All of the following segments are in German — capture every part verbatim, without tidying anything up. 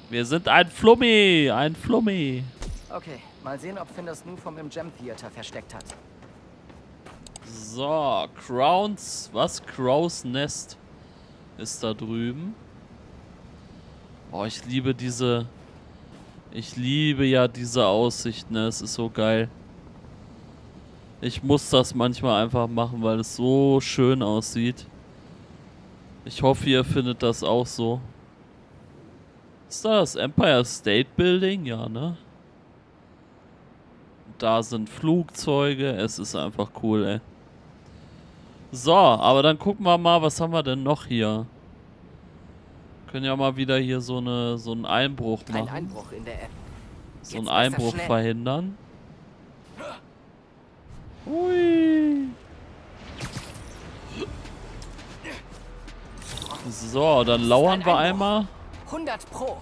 Wir sind ein Flummi, ein Flummi. Okay, mal sehen, ob Finn das Newform im Gem Theater versteckt hat. So, Crowns, was? Crows Nest ist da drüben. Oh, ich liebe diese, ich liebe ja diese Aussicht, ne? Es ist so geil. Ich muss das manchmal einfach machen, weil es so schön aussieht. Ich hoffe, ihr findet das auch so. Ist da das Empire State Building? Ja, ne? Da sind Flugzeuge. Es ist einfach cool, ey. So, aber dann gucken wir mal, was haben wir denn noch hier? Können ja mal wieder hier so eine so einen Einbruch machen. Ein Einbruch in der App. So einen Einbruch verhindern. Hui. So, dann lauern wir einmal. hundert Pro.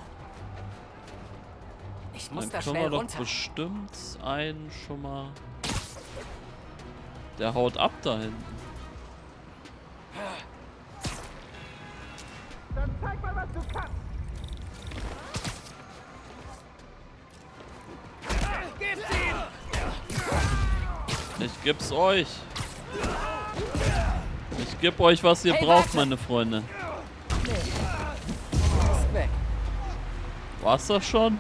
Ich muss Dann da können schnell wir doch runter. bestimmt einen schon mal... Der haut ab da hinten. Dann zeig mal, was du kannst. Gib's ihm! Ich geb's euch. Ich geb euch, was ihr Hey, braucht, warte. meine Freunde. Ist weg. War's das schon?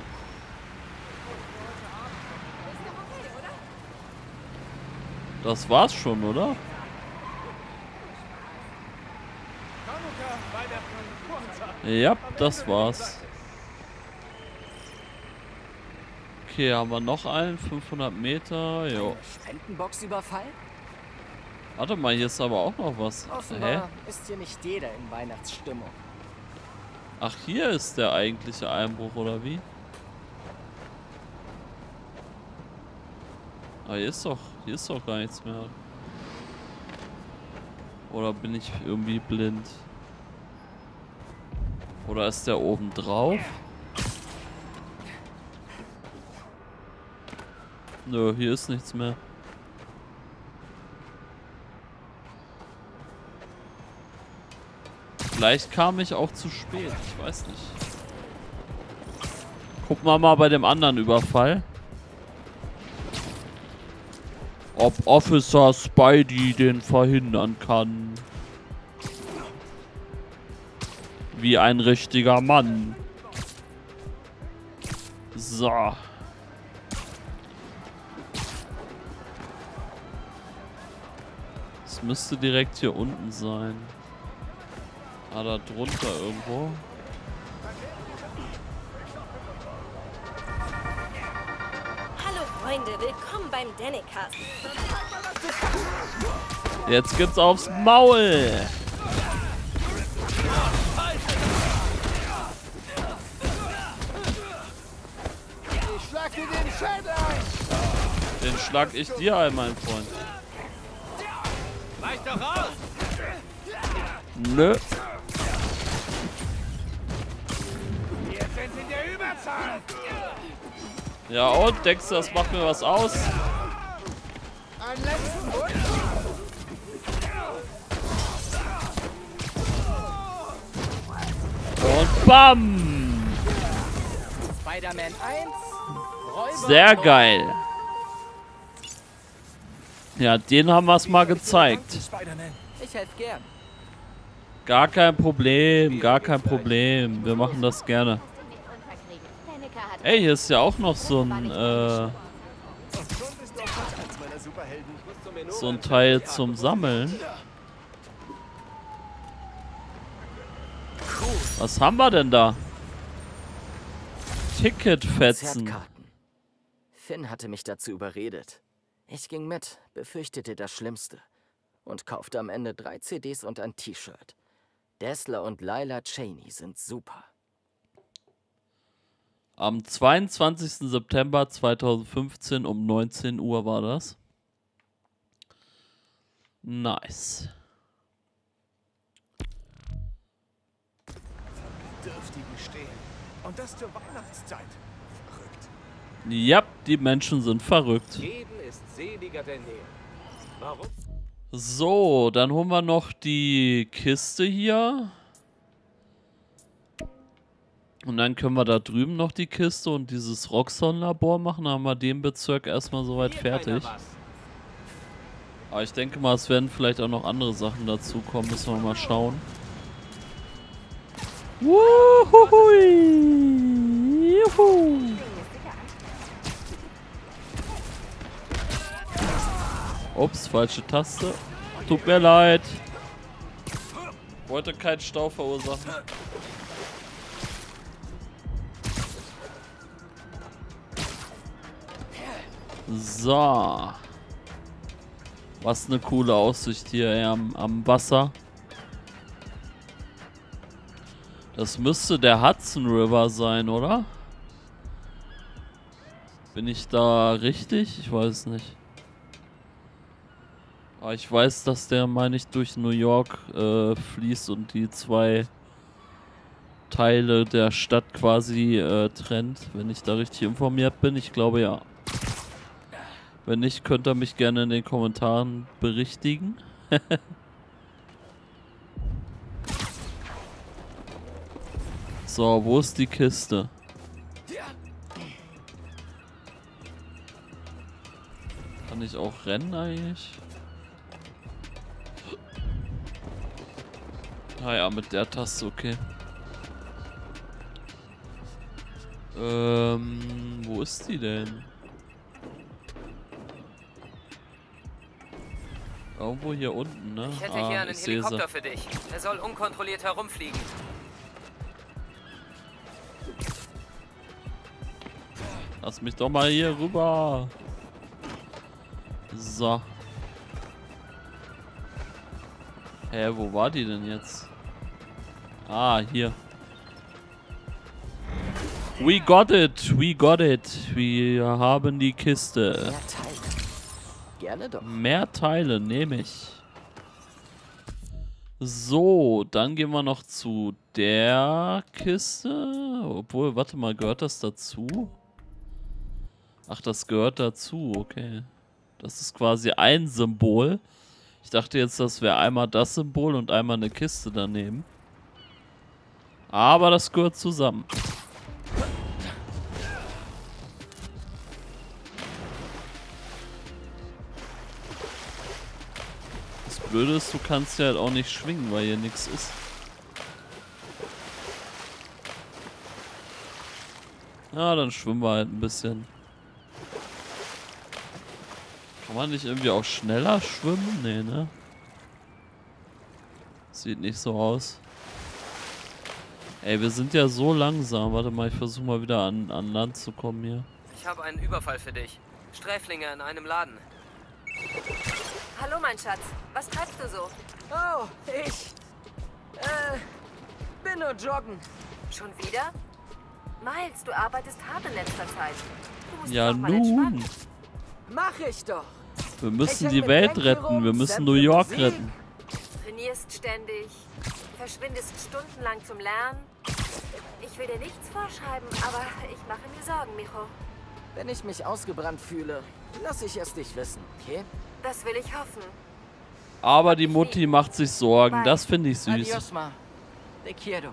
Das war's schon, oder? Ja, das war's. Okay, haben wir noch einen? fünfhundert Meter. Jo. Spendenbox-Überfall? Warte mal, hier ist aber auch noch was. Hä? Offenbar ist hier nicht jeder in Weihnachtsstimmung. Ach, hier ist der eigentliche Einbruch, oder wie? Ah, hier ist doch, hier ist doch gar nichts mehr. Oder bin ich irgendwie blind? Oder ist der oben drauf? Nö, hier ist nichts mehr. Vielleicht kam ich auch zu spät, ich weiß nicht. Gucken wir mal bei dem anderen Überfall. Ob Officer Spidey den verhindern kann. Wie ein richtiger Mann. So. Es müsste direkt hier unten sein. Ah, da drunter irgendwo. Hallo Freunde, willkommen beim Danicast. Jetzt gibt's aufs Maul. Ich schlag dir den Schädel ein! Den schlag ich dir ein, mein Freund. Weich doch raus! Nö. Wir sind in der Überzahl! Ja und, denkst du, das macht mir was aus? Einen letzten Wunsch! Und bam! Spider-Man eins. Räuber Sehr Nummer- geil. Ja, den haben wir es mal gezeigt. Spider-Man. Ich helfe gern. Gar kein Problem, gar kein Problem. Wir machen das gerne. Ey, hier ist ja auch noch so ein, äh, so ein Teil zum Sammeln. Was haben wir denn da? Ticketfetzen. Konzertkarten. Finn hatte mich dazu überredet. Ich ging mit, befürchtete das Schlimmste und kaufte am Ende drei C Ds und ein T-Shirt. Dazzler und Lila Cheney sind super. Am zweiundzwanzigsten September zweitausendfünfzehn um neunzehn Uhr war das. Nice. Dürftigen stehen. Und das zur Weihnachtszeit. Verrückt. Ja, die Menschen sind verrückt. Geben ist seliger denn je. Warum? So, dann holen wir noch die Kiste hier. Und dann können wir da drüben noch die Kiste und dieses Roxxon-Labor machen. Dann haben wir den Bezirk erstmal soweit fertig. Aber ich denke mal, es werden vielleicht auch noch andere Sachen dazu kommen. Müssen wir mal schauen. Wuhui! Juhu! Ups, falsche Taste. Tut mir leid. Wollte keinen Stau verursachen. So. Was eine coole Aussicht hier ey, am, am Wasser. Das müsste der Hudson River sein, oder? Bin ich da richtig? Ich weiß nicht. Aber ich weiß, dass der, meine ich, durch New York äh, fließt und die zwei Teile der Stadt quasi äh, trennt, wenn ich da richtig informiert bin. Ich glaube ja. Wenn nicht, könnt ihr mich gerne in den Kommentaren berichtigen. So, wo ist die Kiste? Kann ich auch rennen eigentlich? Ah ja, mit der Taste, okay. Ähm, wo ist die denn? Irgendwo hier unten, ne? Ich hätte ah, hier einen ich sehe Helikopter sie. für dich. Er soll unkontrolliert herumfliegen. Lass mich doch mal hier rüber. So. Hä, wo war die denn jetzt? Ah, hier. We got it, we got it. Wir haben die Kiste. Mehr Teile. Gerne doch. Mehr Teile nehme ich. So, dann gehen wir noch zu der Kiste. Obwohl, warte mal, gehört das dazu? Ach, das gehört dazu, okay. Das ist quasi ein Symbol. Ich dachte jetzt, das wäre einmal das Symbol und einmal eine Kiste daneben. Aber das gehört zusammen. Das Blöde ist, du kannst ja halt auch nicht schwingen, weil hier nichts ist. Ja, dann schwimmen wir halt ein bisschen. Kann man nicht irgendwie auch schneller schwimmen? Nee, ne? Sieht nicht so aus. Ey, wir sind ja so langsam. Warte mal, ich versuche mal wieder an, an Land zu kommen hier. Ich habe einen Überfall für dich. Sträflinge in einem Laden. Hallo, mein Schatz. Was treibst du so? Oh, ich. Äh. Bin nur joggen. Schon wieder? Miles, du arbeitest hart in letzter Zeit. Du musst Ja, dich auch mal nun. entspannen. Mach ich doch. Wir müssen Ich die häng Welt mit Genki retten. rum, Wir müssen Sam New für York Musik. retten. Trainierst ständig, verschwindest stundenlang zum Lernen. Ich will dir nichts vorschreiben, aber ich mache mir Sorgen, Mijo. Wenn ich mich ausgebrannt fühle, lass ich es dich wissen, okay? Das will ich hoffen. Aber die Mutti macht sich Sorgen. Das finde ich süß. Adios, ma. Te quiero.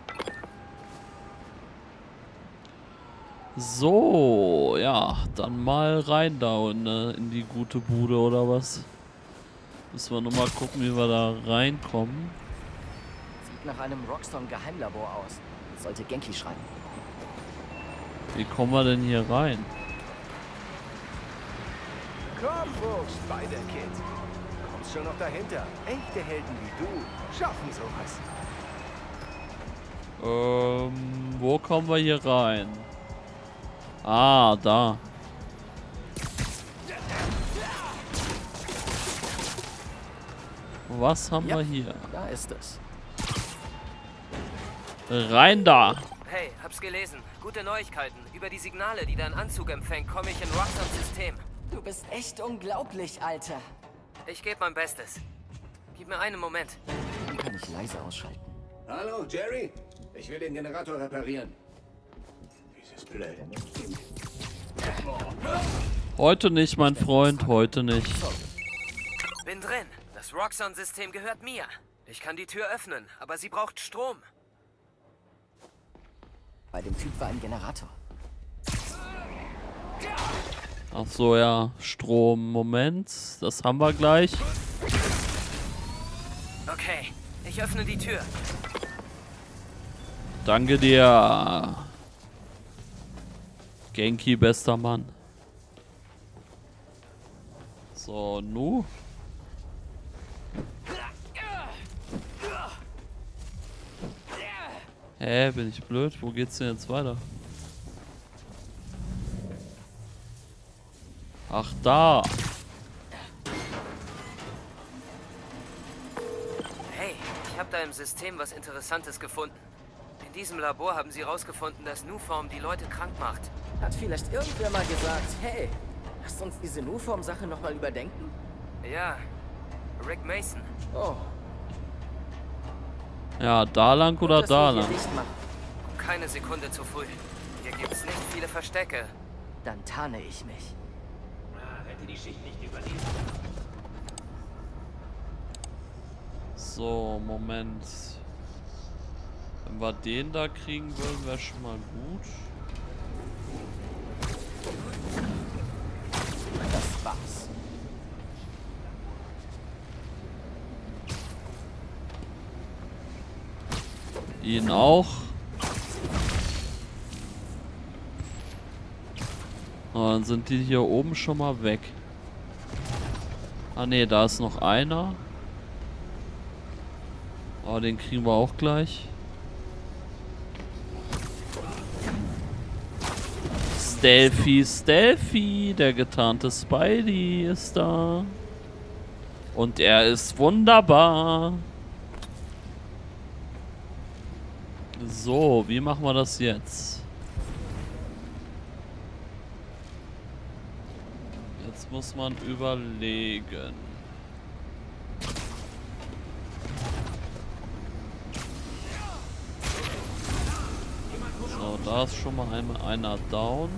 So, ja, dann mal rein da in, äh, in die gute Bude oder was. Müssen wir nochmal gucken, wie wir da reinkommen. Sieht nach einem Roxxon-Geheimlabor aus. Sollte Genki schreiben. Wie kommen wir denn hier rein? Komm hoch, Spider-Kid. Kommst schon noch dahinter. Echte Helden wie du schaffen sowas. Ähm, wo kommen wir hier rein? Ah, da. Was haben Ja. wir hier? Da ist es. Rein da. Hey, hab's gelesen. Gute Neuigkeiten. Über die Signale, die dein Anzug empfängt, komme ich in Roxxons System. Du bist echt unglaublich, Alter. Ich gebe mein Bestes. Gib mir einen Moment. Dann kann ich leise ausschalten. Hallo, Jerry? Ich will den Generator reparieren. Dieses Blöd. Heute nicht, mein Freund, heute nicht. Bin drin. Das Roxxon-System gehört mir. Ich kann die Tür öffnen, aber sie braucht Strom. Bei dem Typ war ein Generator. Ach so, ja. Strom. Moment. Das haben wir gleich. Okay, ich öffne die Tür. Danke dir. Genki, bester Mann. So, nu. Hä, bin ich blöd? Wo geht's denn jetzt weiter? Ach, da. Hey, ich habe da im System was Interessantes gefunden. In diesem Labor haben sie herausgefunden, dass Nuform die Leute krank macht. Hat vielleicht irgendwer mal gesagt, hey, lasst uns diese Nuform-Sache nochmal überdenken? Ja, Rick Mason. Oh, Ja, da lang gut, oder dass wir da hier lang? dicht machen. Keine Sekunde zu früh. Hier gibt's nicht viele Verstecke. Dann tarne ich mich. So, Moment. Wenn wir den da kriegen würden, wäre schon mal gut. Das war's. Ihn auch. Oh, dann sind die hier oben schon mal weg. Ah ne, da ist noch einer. Oh, den kriegen wir auch gleich. Stealthy, Stealthy, der getarnte Spidey ist da. Und er ist wunderbar. So, wie machen wir das jetzt? Jetzt muss man überlegen. So, da ist schon mal einmal einer down.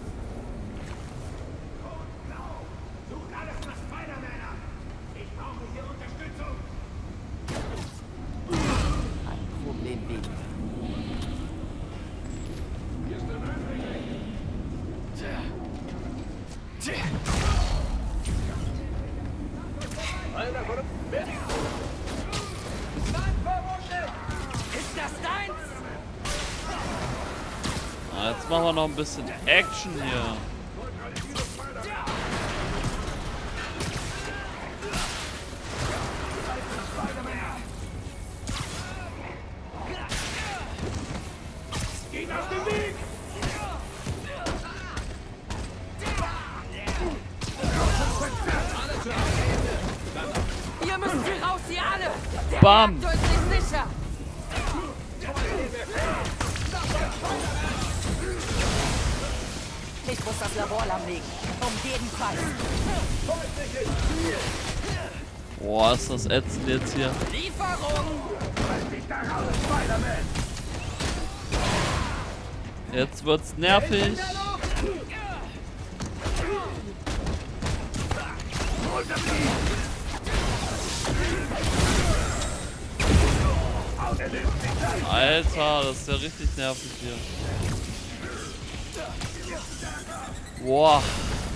Ein Problem weniger. Ah, jetzt machen wir noch ein bisschen Action hier. Ihr müsst hier raus, ihr alle! Der Bam! Reaktor ist nicht sicher! Ich muss das Labor lahmlegen. Um jeden Preis. Boah, ist das ätzend jetzt hier. Lieferung! Jetzt wird's nervig. Alter, das ist ja richtig nervig hier. Boah.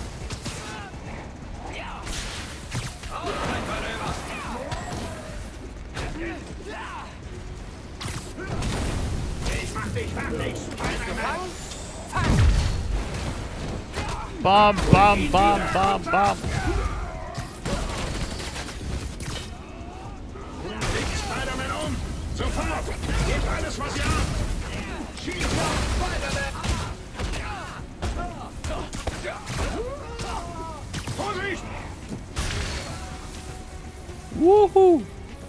Bam, bam, bam, bam, bam. Spider-Man um! Sofort! Gebt alles, was ihr habt! Schießt auf Spider-Man! Vorsicht! Wuhu.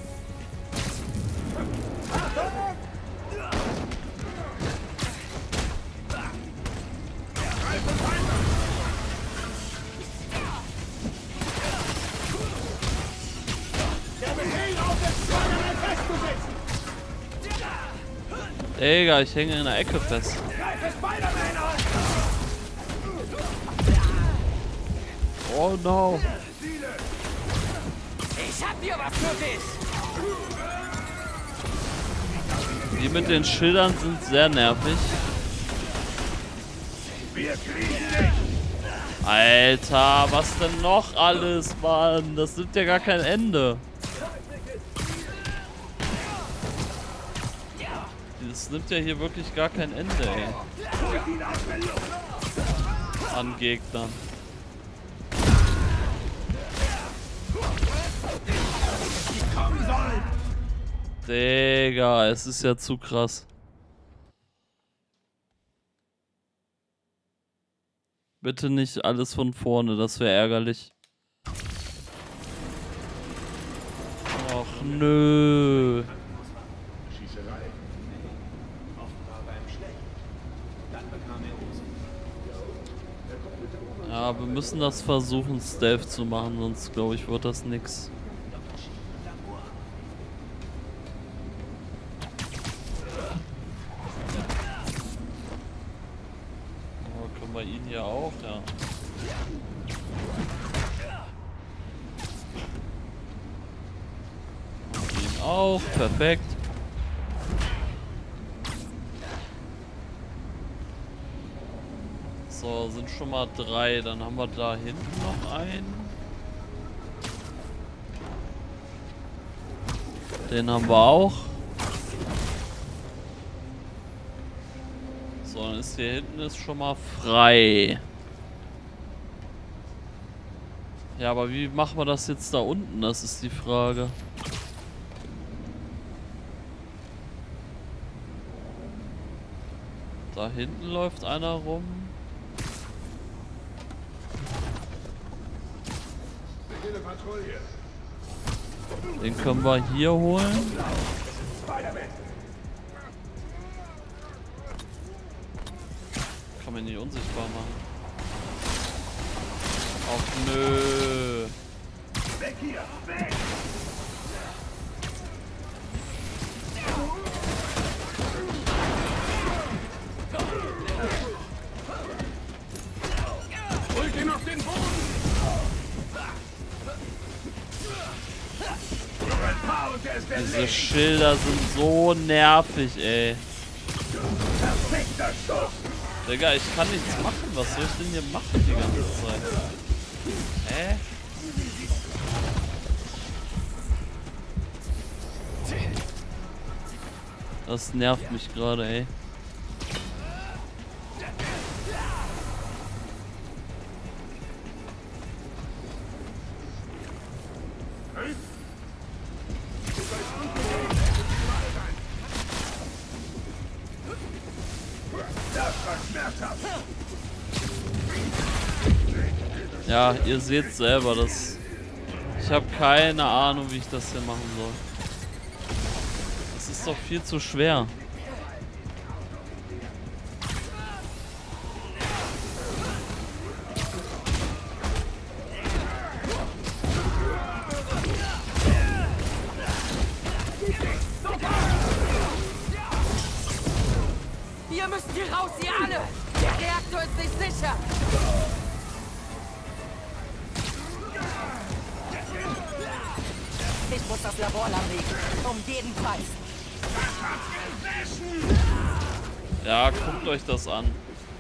Der Befehl auf den Spider-Man festzusetzen! Digga, ich hänge in der Ecke fest. Greife Spider-Man an! Oh no. Ich hab hier was für dich! Die mit den Schildern sind sehr nervig. Alter, was denn noch alles, Mann? Das nimmt ja gar kein Ende. Das nimmt ja hier wirklich gar kein Ende, ey. An Gegnern. Digga, es ist ja zu krass. Bitte nicht alles von vorne, das wäre ärgerlich. Ach nö. Ja, wir müssen das versuchen, Stealth zu machen, sonst glaube ich, wird das nix. Oh, können wir ihn hier auch, ja. Und ihn auch, perfekt. So, sind schon mal drei. Dann haben wir da hinten noch einen. Den haben wir auch. So, dann ist hier hinten ist schon mal frei. Ja, aber wie machen wir das jetzt da unten? Das ist die Frage. Da hinten läuft einer rum. Den können wir hier holen. Kann man nicht unsichtbar machen. Ach nö. Weg hier, weg! Holt ihn auf den Boden! Diese Schilder sind so nervig, ey. Digga, ich kann nichts machen. Was soll ich denn hier machen die ganze Zeit? Hä? Das nervt mich gerade, ey. Ja, ihr seht selber, das. Ich habe keine Ahnung, wie ich das hier machen soll. Das ist doch viel zu schwer. Ihr müsst hier raus, ihr alle! Der Reaktor ist nicht sicher! Ich muss das Labor lahmlegen. Um jeden Preis. Ja, guckt euch das an.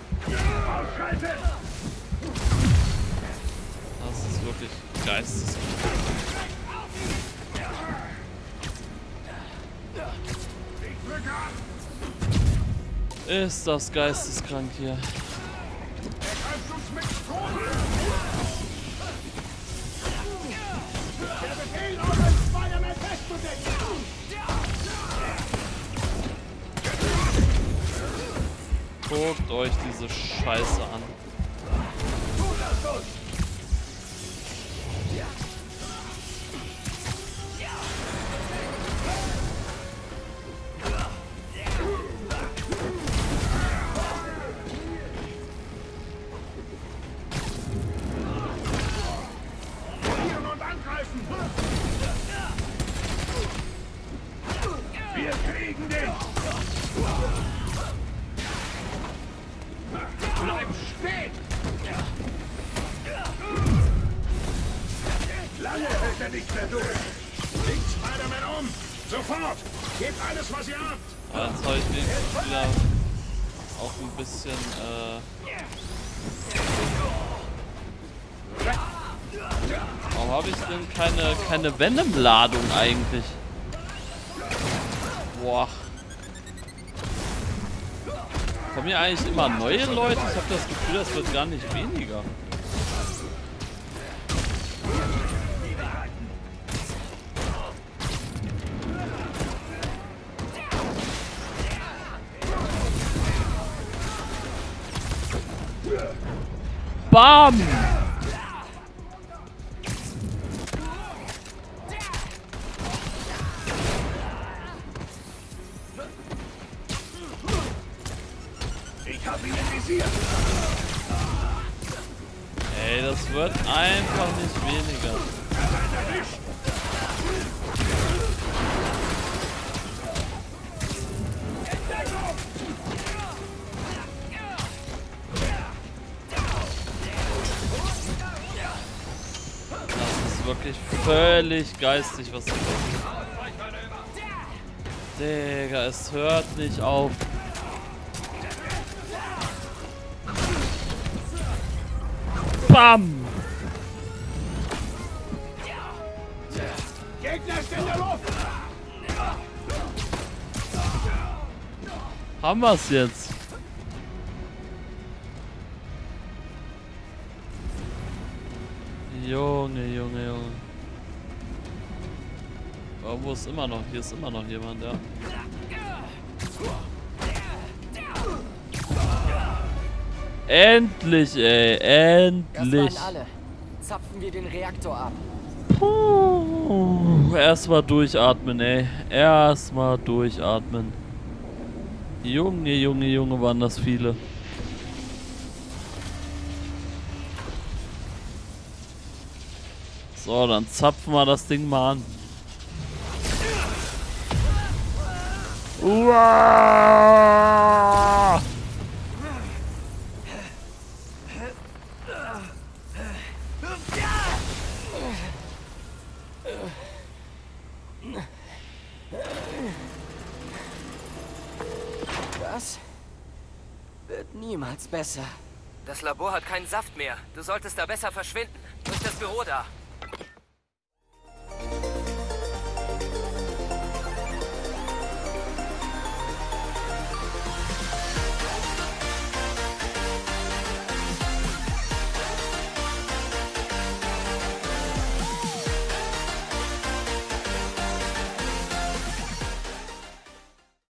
Das ist wirklich geisteskrank. Ist das geisteskrank hier. Guckt euch diese Scheiße an. Wir kriegen dich! Bleib stehen! Lange hält er nicht mehr durch! Legt Spider-Man um! Sofort! Gebt alles, was ihr habt! Jetzt habe ich wenigstens wieder auch ein bisschen, äh... Warum habe ich denn keine, keine Venom-Ladung eigentlich? Boah. Kommen hier eigentlich immer neue Leute? Ich habe das Gefühl, das wird gar nicht weniger. Bam! Ich hab ihn im Visier. Ey, das wird einfach nicht weniger. Wirklich völlig geistig, was ich mache. Digga, es hört nicht auf. Bam! Gegner ist in der Luft. Haben wir's jetzt? Junge, Junge, Junge. Irgendwo ist immer noch, hier ist immer noch jemand, ja. Endlich, ey, endlich. Das waren alle. Zapfen wir den Reaktor ab. Puh, erstmal durchatmen, ey. Erstmal durchatmen. Junge, Junge, Junge, waren das viele. So, dann zapfen wir das Ding mal an. Uah! Das wird niemals besser. Das Labor hat keinen Saft mehr. Du solltest da besser verschwinden. Durch das Büro da.